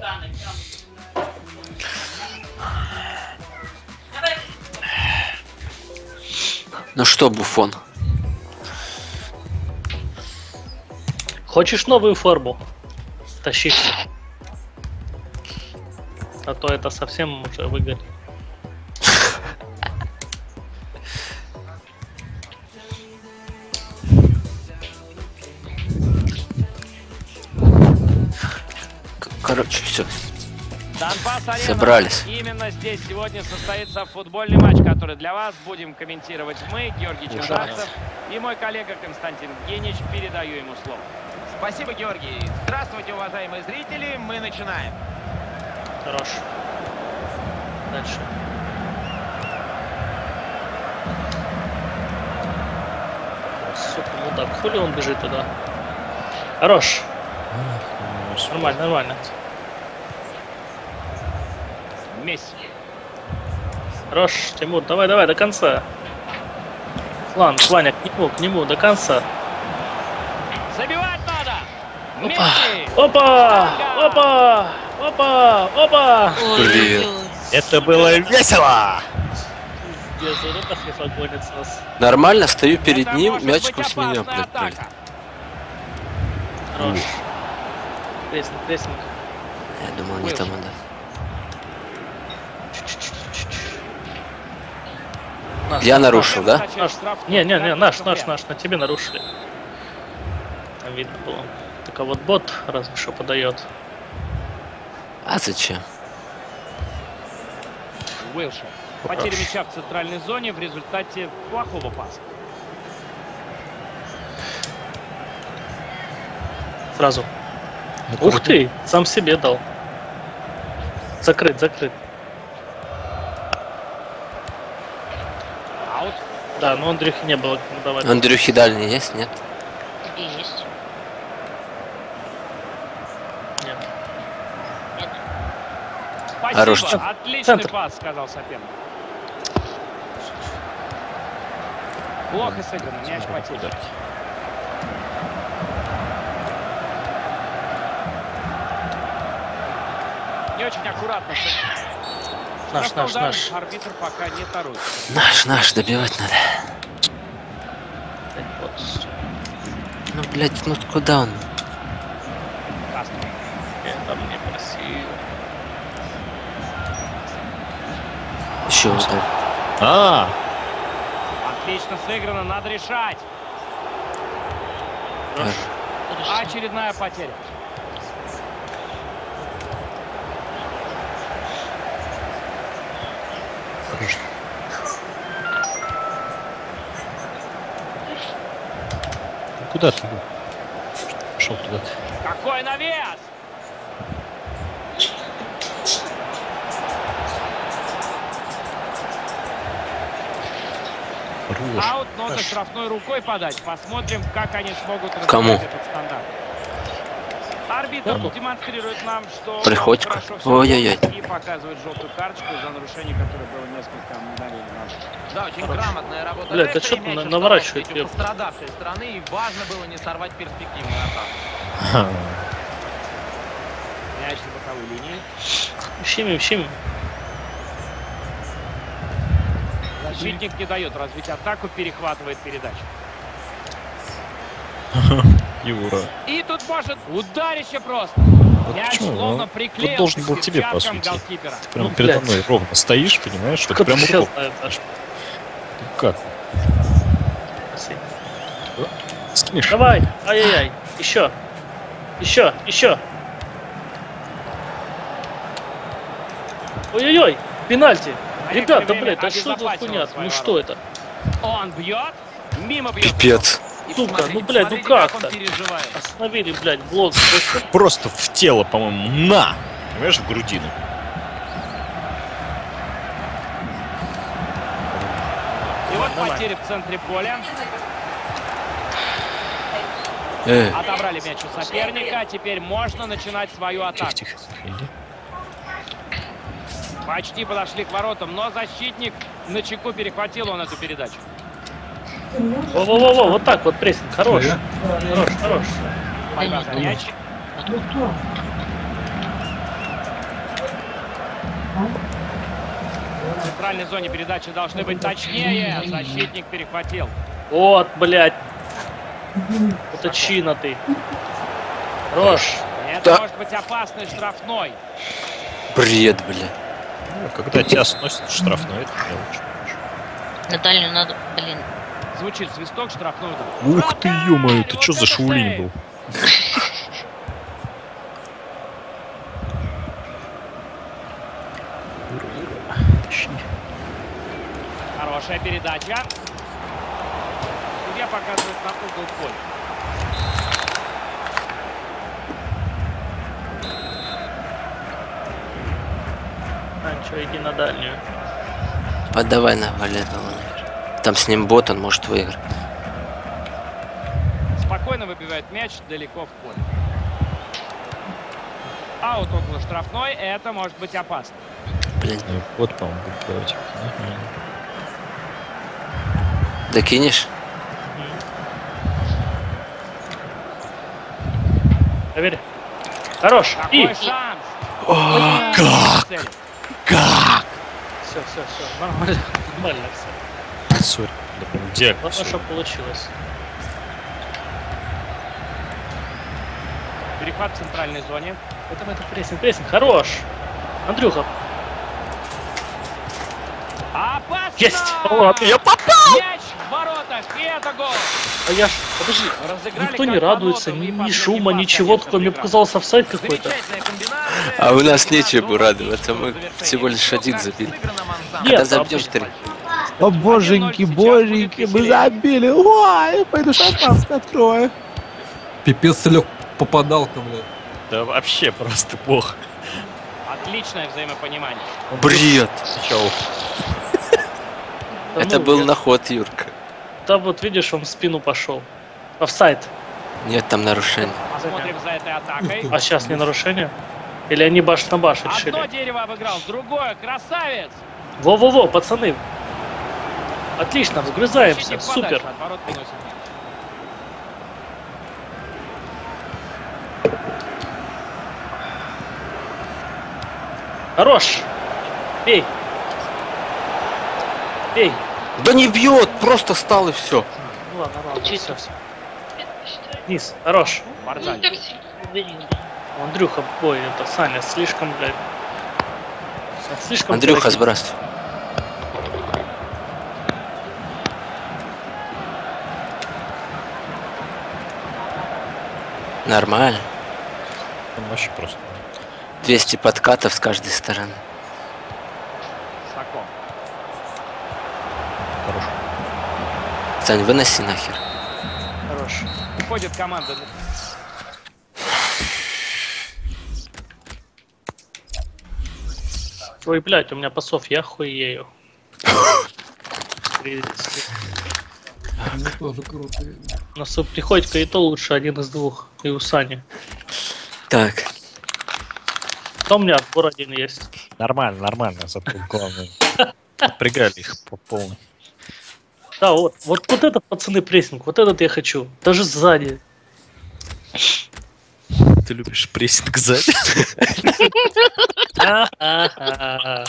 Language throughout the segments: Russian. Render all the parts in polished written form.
Ну что, Буфон? Хочешь новую форму? Тащись. А то это совсем уже выгорит. Короче, все. Донбасс-арена. Собрались. Именно здесь сегодня состоится футбольный матч, который для вас будем комментировать мы, Георгий Чемдаков, и мой коллега Константин Генич. Передаю ему слово. Спасибо, Георгий. Здравствуйте, уважаемые зрители. Мы начинаем. Хорош. Дальше. Сука, мудак. Хули он бежит туда? Хорош. Нормально, нормально. Месси. Хорош, Тимур, давай, давай, до конца. Ваня, к нему, до конца. Забивать надо! Опа! Месси! Опа! Опа! Опа! Опа! Блин. Это было весело! Пиздец, вот это FIFA гонит с нас. Нормально, стою перед Это ним, может мячиком быть с меня, опасная блядь, блин. атака. Хорош. Прессинг, прессинг. Я думал, не там надо. Наш, Я наш, нарушил, да? Наш. Не, наш, на тебе нарушили. Там видно было. Только вот бот разве что подает. А зачем? Уилшер. Потеря мяча в центральной зоне в результате плохого паса. Сразу. Ух ты, сам себе дал. Закрыт, закрыт. Аут. Да, но Андрюхи не было кому давать. Андрюхи дальний есть, нет? Есть. Нет. Нет. Спасибо. Хорош. Отличный Центр. пас, сказал соперник. Плохо сыграно, мяч потерян. Не очень аккуратно сыграно. Наш. Арбитр пока не торопится. Наш, добивать надо. Вот. Ну, блядь, ну куда он? Кастро. Я там не просил. Еще удар. А, Отлично сыграно, надо решать. Хорош. Очередная потеря. куда ты? Пошел туда. Какой навес! Руешь. Аут, но за штрафной рукой подать. Посмотрим, как они смогут Кому? разыграть этот стандарт. Арбитр демонстрирует нам, что Приходько. хорошо всё Ой-ой-ой. и показывает желтую карточку за нарушение, которое было несколько мгновений назад. Да, очень грамотная работа. Бля, ты рефери, чё мяч наворачивает, оставался у ёп? пострадавшей стороны, и важно было не сорвать перспективную атаку. Мяч на боковой линии. Щемим. Защитник не дает развить атаку, перехватывает передачу. Юра. И тут может ударище просто. Вот Мяч почему? словно Он приклеился тут должен был к тебе, по перчаткам сути. голкипера. Ты прям Ну, передо блядь. мной ровно стоишь, понимаешь, что ты Кто прям сейчас ровно. знает, Аш? Как? Спасибо. Скинешь? Давай! Ай-яй-яй! Еще! Ой-ой-ой! Пенальти! На Ребята, некоторое блядь, время а что это за обезопасил хуйня? свои Ну что это? Он бьет, мимо бьет. Пипец. И Сука, посмотрите, ну, блядь, ну посмотрите, как он так? переживает. Остановили, блядь, блок. Просто в тело, по-моему, на! Понимаешь, в грудину. И вот Нормально. потеря в центре поля. Отобрали мяч у соперника. Теперь можно начинать свою атаку. Тихо. Иди. Почти подошли к воротам, но защитник на чеку перехватил он эту передачу. Во-во-во, вот так вот прессинг. Хорош. Хорош. Борьба за мяч. В центральной зоне передачи должны быть точнее. Защитник перехватил. Вот, блядь. Уточина ты. Хорош. Это Да. может быть опасный штрафной. Бред, бля. Ну, когда тебя сносят штрафной, это не лучше. На дальнюю надо, блин. Звучит свисток, штрафной удар. Ух ты, ё-моё, это что за шаулинь был? Хорошая передача. Судья показывает на угол поля. А, чё, иди на дальнюю. Подавай на Валерова. Там с ним бот, он может выиграть. Спокойно выбивает мяч далеко в поле. Аут около штрафной. Это может быть опасно. Блин. Ну, вот, по-моему, будет против. Докинешь? Проверь. Хорош. И. Какой шанс! Как? Как? Все, нормально. Нормально все. Сори. Да, прям где? Главное, что получилось. Перехват в центральной зоне. Это прессинг. Хорош. Андрюха. Опасно! Есть! Вот, я попал! Мяч в воротах, и это гол! А я ж, подожди, Разыграли никто не как радуется, по нотам, и ни последний шума, пас, ничего, конечно, такое, мне прекрасно. показалось офсайд какой-то. Замечательная комбинация. А у нас нечего До радоваться, логичного мы завершения. всего лишь Всё один как забили. сыграно Монсан. Нет, Да забьем обычно. 3. О, боженьки, 1-0 сейчас боженьки, будет мы веселее. забили. Ой, пойду шампанское открою. Пипец Лёг попадал-то, блядь. Да вообще просто плохо. Отличное взаимопонимание. Бред. Чё? Да Это ну, был я- наход, Юрка. Да вот видишь, он в спину пошел. Офсайд. Нет там нарушений. Посмотрим за этой атакой. А сейчас не нарушение? Или они баш на баш Одно решили? дерево обыграл, другое. Красавец! Во-во-во, пацаны. Отлично, вгрызаемся, Защитник супер. подальше от ворот выносит. Хорош. Бей. Бей. Да не бьет, просто стал и все. Ну ладно, Чё все, это? все. Низ, хорош. Ну, Барзаль. так сильно убери. Андрюха, ой, это Саня, слишком, блядь. Слишком. Андрюха, дорогие. сбрасывай. Нормально. Там вообще просто. 200 подкатов с каждой стороны. Саков. Хорошо. Сань, выноси нахер. Хорош. Уходит команда. Ой, блядь, у меня пасов, я хуею. Ну, тоже круто. У нас у Приходько и то лучше, один из двух. И у Сани. Так, То у меня отбор один есть. Нормально, зато главное. Напрягали их по полной. Да, вот этот, пацаны, прессинг, вот этот я хочу. Даже сзади. Ты любишь прессинг сзади? А-а-а.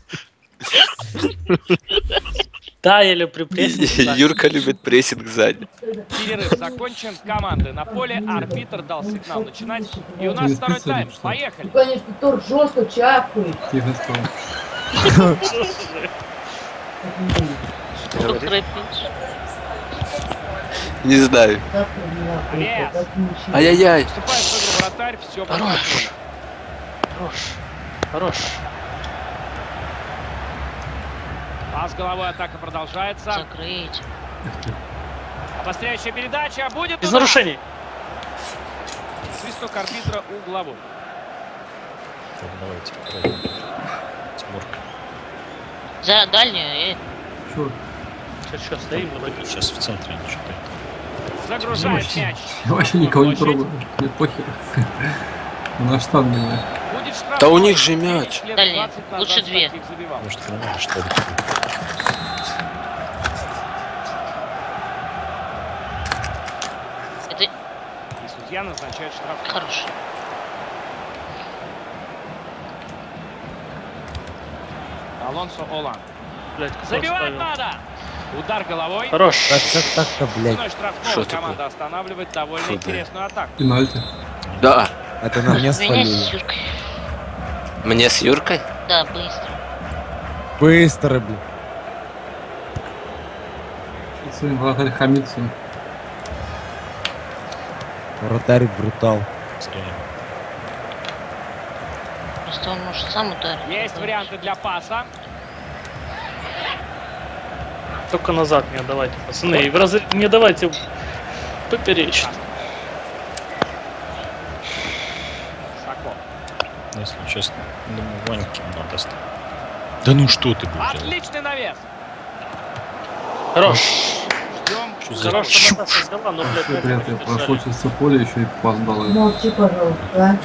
Да, я люблю прессинг. сзади. Юрка любит прессинг сзади. Перерыв закончен. Команды на поле. Арбитр дал сигнал начинать. И у нас Ты второй специально, тайм. что ли? Поехали. Конечно, торт жестко чавкает. Тихо стал. Кто храпит? Не знаю. Пресс. Ай-яй-яй. Вступает в игру вратарь. Все под Хорош. контролем. Хорош. Пас головой, атака продолжается. Закрыть. Обостряющая передача. Будет Без удар. нарушений. Свисток арбитра угловой. Так, давайте. Тимурка. За дальнюю. Чё? Что, стоим вроде. Сейчас в центре ничего. Загружает мяч. Я вообще никого не Площадь. трогаю. Мне похер. У нас штан меня. Будет штрафной. Да у них же мяч. Лет Дальняя. 20 назад Лучше две. таких забивал. Может, понимаешь, что ли? Это И судья назначает штраф. хорошо. Алонсо Олан. Блять, кто Забивать оставил? надо! Удар головой. Хорош. Так-то, блядь. Спиной штрафного Что такое? команда останавливает довольно Что интересную атаку. Пенальти. Да. Это на мне Меня свалили. с Юркой. Мне с Юркой? Да, быстро. Быстро, блядь. Своим вратарь хамится. Вратарь брутал. Просто он может сам ударить. Есть варианты для паса. Только назад не отдавайте, пацаны. И в разы не давайте поперечить. Сако. Если честно, думаю, Ваньке надо оставить. Да ну что ты будешь делать? Отличный навес. Хорош. Ждем. Что за Хорош, чушь? что Матаса взяла, но, блядь, Все, опять приятно, я держали. прошел через все поле, еще и пас дал. Молчи, пожалуйста. а.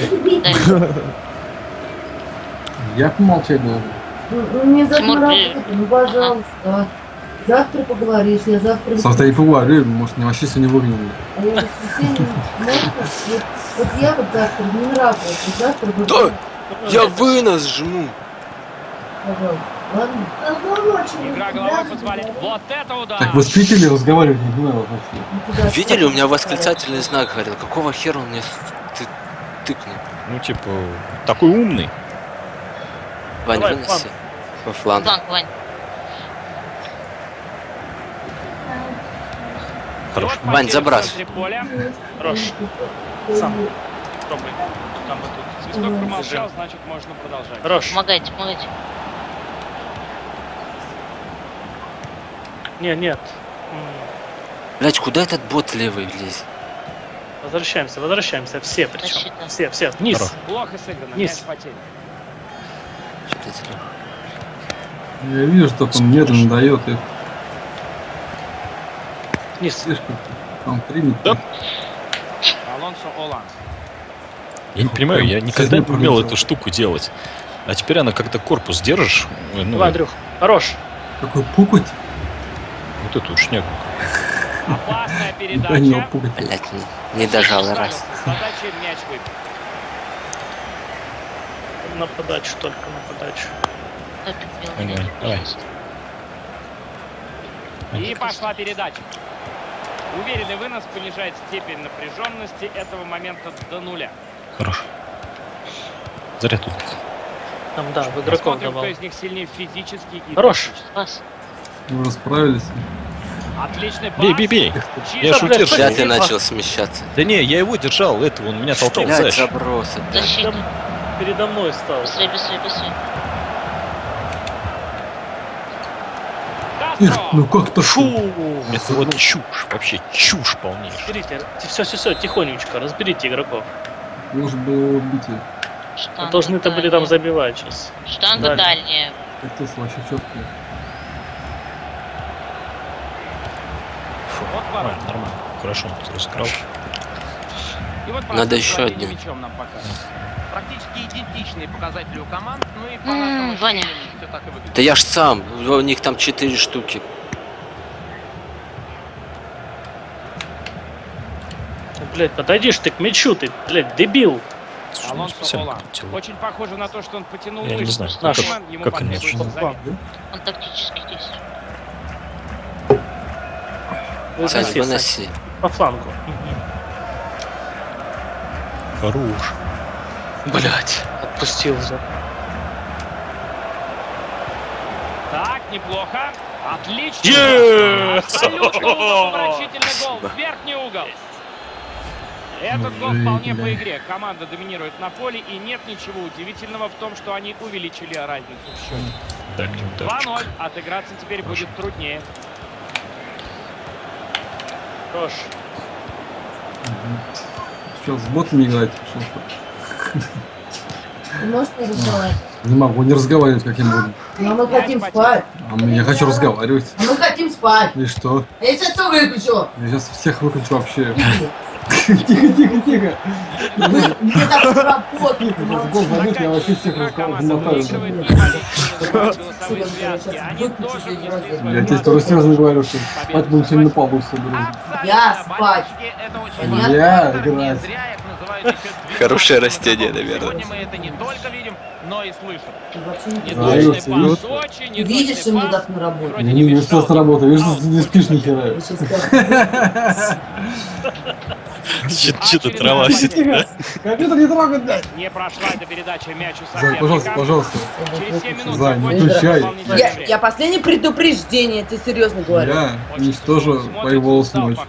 Я помолчать должен. Ну, не за Тимур, работу, ну, пожалуйста. Завтра поговоришь, я завтра... Завтра я поговорю, может, не вообще сегодня выгнали. А я в воскресенье... Вот я вот завтра не на работу, завтра Да, буду... я вынос жму. Пожалуйста, ладно? Игра головой позволит. Вот это удар. Так вы спите или разговаривать не знаю вообще. Видели, у меня восклицательный знак горел. Какого хера он мне тыкнул? Ну, типа, такой умный. Вань, Давай, выноси. фланг. По флангу. Фланг, Вань. Хорош. Вот Вань, потеря в забрасывай. центре поля. Хорош. Сам. Пробуй. Там и тут. Свисток промолчал, значит, можно продолжать. Хорош. Помогайте, помогайте. Нет. Блять, куда этот бот левый лезет? Возвращаемся. Все причем. Защита. Все. Вниз. Хорош. Плохо сыграно, Низ. мяч потерян. Что это такое? Я вижу, что он медленно дает и Вниз. слишком там примет. Да. Алонсо Олан. Я не понимаю, я никогда Сегодня не умел пролетел. эту штуку делать. А теперь она когда корпус держишь, ну, Давай, Андрюх. Хорош. Какой пукать? вот эту шнягу. Опасная Да не передача. пукать. Блять, не дожал раз. Задача мяч выбил. На подачу, только на подачу. Топик бил. Давай, давай. И пошла передача. Уверенный вынос понижает степень напряженности этого момента до нуля. Хорош. Заряд тут. Там, да, в игроков Посмотрим, давал. кто из них сильнее физически и Хорош. тактически. Пас. Вы расправились. Отличный пас. Бей. Чисто Я ж блядь, удерживал. Зря ты начал смещаться. Да не, я его держал, этого он меня толкал. Блять, Знаешь. заброс опять. Защита. Передо мной стал. Быстрее. Эх, Кастро. ну как-то Фу! Это вот чушь, вообще чушь полнейшая. Разберите. Все, тихонечко, разберите игроков. Может было убить ее. Штанга Должны-то были там дальняя. забивать сейчас. Штанга Дальше. дальняя. Это вообще четко. Вот ворот. Нормально, нормально. Хорошо, он разыграл. И вот Надо процесс еще владения один. мячом нам показывает. Практически идентичные показатели у команд, ну и по Ваня. нашему ощущениям все так и выглядит. Да я ж сам, у них там 4 штуки. Блять, подойдишь ты к мячу, ты, блять, дебил. Слушай, ну, Алонсо специально Олан. крутил. Очень похоже на то, что он потянул Я не выше. знаю, Наш. Ему как они потребуется начали. замена. Он тактически действует. Сань, Выноси, выноси. по флангу. Хорош. Блять, отпустил за. Так, неплохо. Отлично. Е-е-е! Абсолютно умопомрачительный гол. Спасибо. В верхний угол. Этот гол вполне по игре. Команда доминирует на поле, и нет ничего удивительного в том, что они увеличили разницу в счете. Так, 2-0. Отыграться теперь будет труднее. Хорош. Что, с ботами играть? Ты можешь не разговаривать? Не могу не разговаривать, как я буду. Но мы хотим спать. Я хочу разговаривать. А мы хотим спать. И что? Я сейчас все выключу. Я сейчас всех выключу вообще. Иди. Тихо. Мне так работает. Гол забить, я вообще всех Команда размотаю. выигрывает и болельщики называют голосовые связки. Они тоже внесли свой Я тебе тоже серьезно говорю, что спать будем сегодня на полу все будем. Я спать. Это очень Понятно? Я важно. Не играть. зря их называют еще две Хорошее команды растение, на полу. наверное. Сегодня мы это не только видим, но и слышит. Ты вообще не Неточный Серьёзно? пас, очень Ты видишь, неточный ему пас. так на работу. Вроде Не, мешал. что с работы, видишь, что ты не спишь ни хера. Я сейчас скажу. Что-то трава сидит, да? Компьютер не трогать, блядь. Не прошла эта передача мяч у Зай, пожалуйста, соперника. пожалуйста. Через 7 минут Зай, не закончится включай. дополнительное Я время. последнее предупреждение, я тебе серьезно говорю. Я Очень уничтожу смотрится, твоего устал, ночью.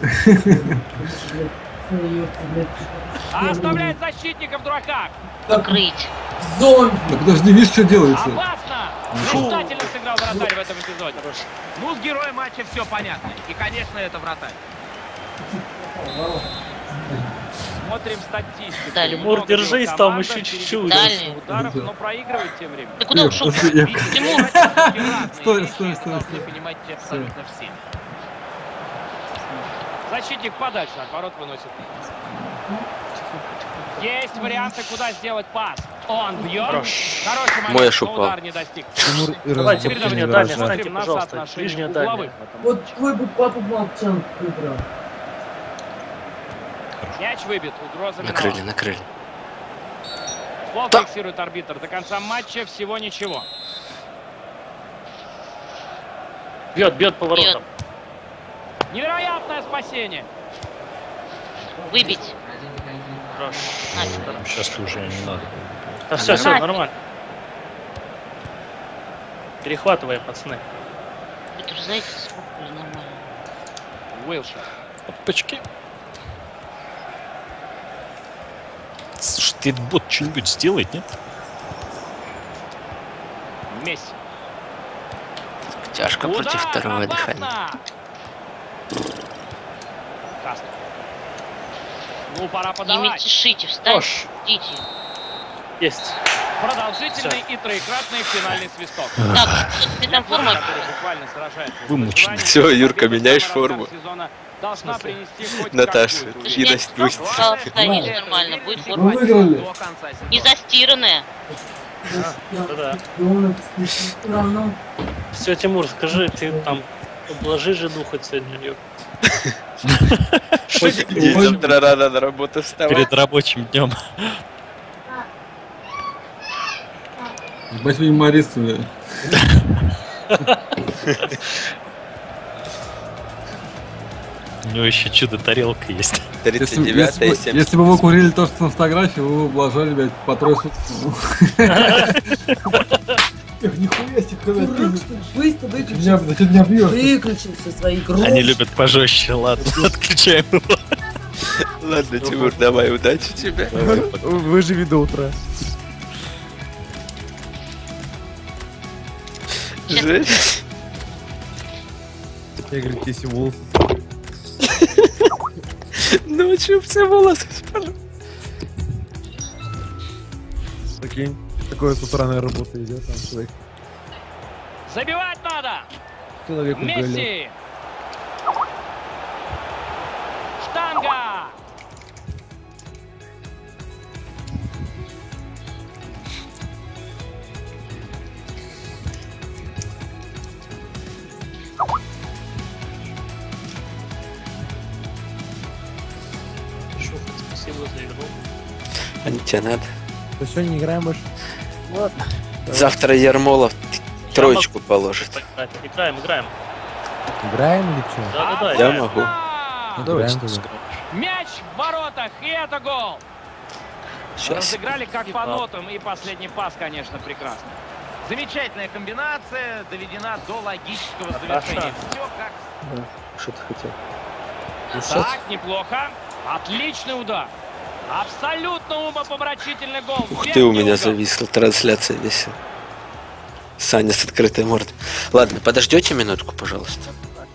Оставляет защитника в дураках. Покрыть. Зомби. Да подожди, видишь, что делается? Опасно! Блистательно сыграл вратарь в этом эпизоде. Ну, с героем матча все понятно. И, конечно, это вратарь. Смотрим статистику. Дальний. Тимур, Много держись команда, там еще впереди чуть-чуть. Дальний. ударов, но проигрывает тем временем. Ты куда ушел? Я- Тимур, Стой, стой, стой, Должны стой. понимать абсолютно все. Защитник подальше от ворот выносит. Есть варианты, куда сделать пас. Он бьет. Хороший момент, Мой но ошибал. удар не достиг. Тимур и Давайте, разбухли ближнее не дальнее, выражает. встаньте, на пожалуйста. соотношение Ближнее угловых. дальнее. Вот твой бы папа молчал, выбрал. Мяч выбит. Угроза Накрыли, миновала. накрыли. Фол Да. фиксирует арбитр. До конца матча всего ничего. Бьет по воротам. Невероятное спасение. выбить. Хорош. Нафиг. Сейчас уже не надо. Да все, Нормально. нормально. Перехватывай, пацаны. Это же, знаете, сколько уже нормально. Уилшер. Опачки. Слушай, ты бот что-нибудь сделает, нет? Месси. Тяжко Удар, против второго дыхания. опасно! Кастро. Ну, пора Не подавать. мельтешите, встаньте, Хорош. ждите. Есть. Продолжительный и троекратный финальный свисток. Так, ты там форма. Который буквально сражается с Вымученный. выживанием. Всё, Юрка, Победа меняешь в самом форму. разгаре сезона должна принести хоть Наташа, какую-то и уверенность. Настя. Стоишь нормально, будет Ну, форма. выиграли. До конца сезона. Не застиранная. Да-да. Все равно. Все, Тимур, скажи, ты там обложи жену хоть сегодня, Юр. Ей завтра рано на работу вставать. Перед рабочим днем. Ебать вы юмористы, блядь. У него еще чудо-тарелка есть. 39-я, 70. Если бы вы курили то, что на фотографии, вы бы ублажали, блядь, по трое суток. Нихуя себе, Дурак, что ли, быстро Меня, выключился. чуть не бьешь. Выключился своей игрушкой. Они любят пожестче, ладно, отключаем его. Ладно, Тимур, давай, удачи тебе. Выживи до утра. Жесть. Я говорю, тебе все волосы. Ночью все волосы спали. Прикинь, такое с утра на работу идет, там человек. Забивать надо! Человек уголек. Месси! Штанга! Шуха, спасибо за игру. А не тебе надо. То что, не играем больше? Ладно. Завтра Ермолов троечку положит. Играем. Играем или что? Да. Я могу. Опасно! Играем тогда. Мяч в воротах, и это гол! Сейчас. Разыграли как по нотам, и последний пас, конечно, прекрасный. Замечательная комбинация доведена до логического завершения. Все как Что ты хотел? Так, неплохо. Отличный удар. Абсолютно умопомрачительный гол. Ух Верхний ты, у меня угол. зависла трансляция висела. Саня с открытой мордой. Ладно, подождете минутку, пожалуйста.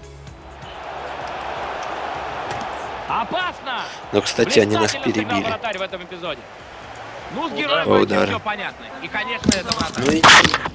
Опасно! Ну, кстати, они нас Блистательно сыграл перебили. вратарь в этом эпизоде. Ну, с Удар. героем матча Удар. все понятно. И, конечно, это вратарь. Ну и